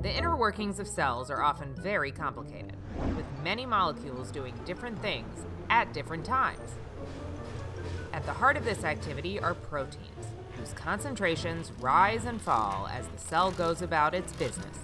The inner workings of cells are often very complicated, with many molecules doing different things at different times. At the heart of this activity are proteins, whose concentrations rise and fall as the cell goes about its business.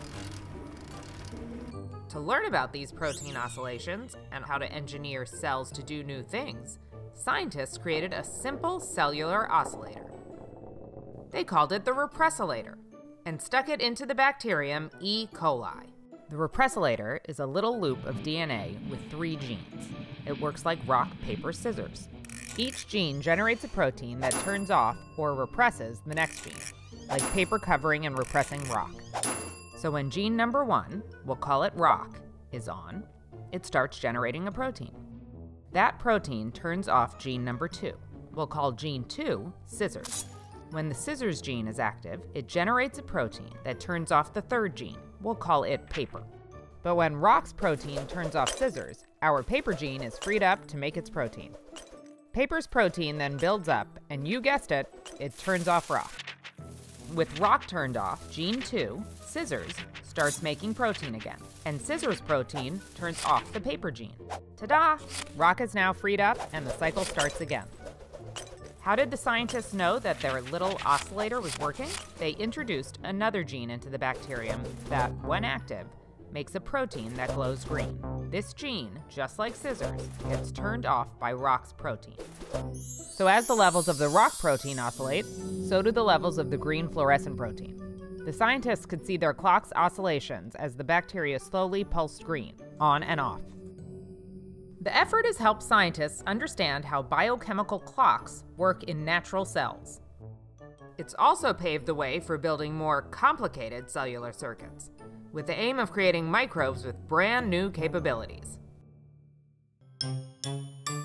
To learn about these protein oscillations and how to engineer cells to do new things, scientists created a simple cellular oscillator. They called it the repressilator and stuck it into the bacterium E. coli. The repressilator is a little loop of DNA with 3 genes. It works like rock, paper, scissors. Each gene generates a protein that turns off or represses the next gene, like paper covering and repressing rock. So when gene number 1, we'll call it rock, is on, it starts generating a protein. That protein turns off gene number 2. We'll call gene 2 scissors. When the scissors gene is active, it generates a protein that turns off the 3rd gene. We'll call it paper. But when rock's protein turns off scissors, our paper gene is freed up to make its protein. Paper's protein then builds up, and you guessed it, it turns off rock. With rock turned off, gene 2, scissors, starts making protein again, and scissors protein turns off the paper gene. Ta-da! Rock is now freed up, and the cycle starts again. How did the scientists know that their little oscillator was working? They introduced another gene into the bacterium that, when active, makes a protein that glows green. This gene, just like scissors, gets turned off by rock's protein. So as the levels of the rock protein oscillate, so do the levels of the green fluorescent protein. The scientists could see their clock's oscillations as the bacteria slowly pulsed green, on and off. The effort has helped scientists understand how biochemical clocks work in natural cells. It's also paved the way for building more complicated cellular circuits, with the aim of creating microbes with brand new capabilities.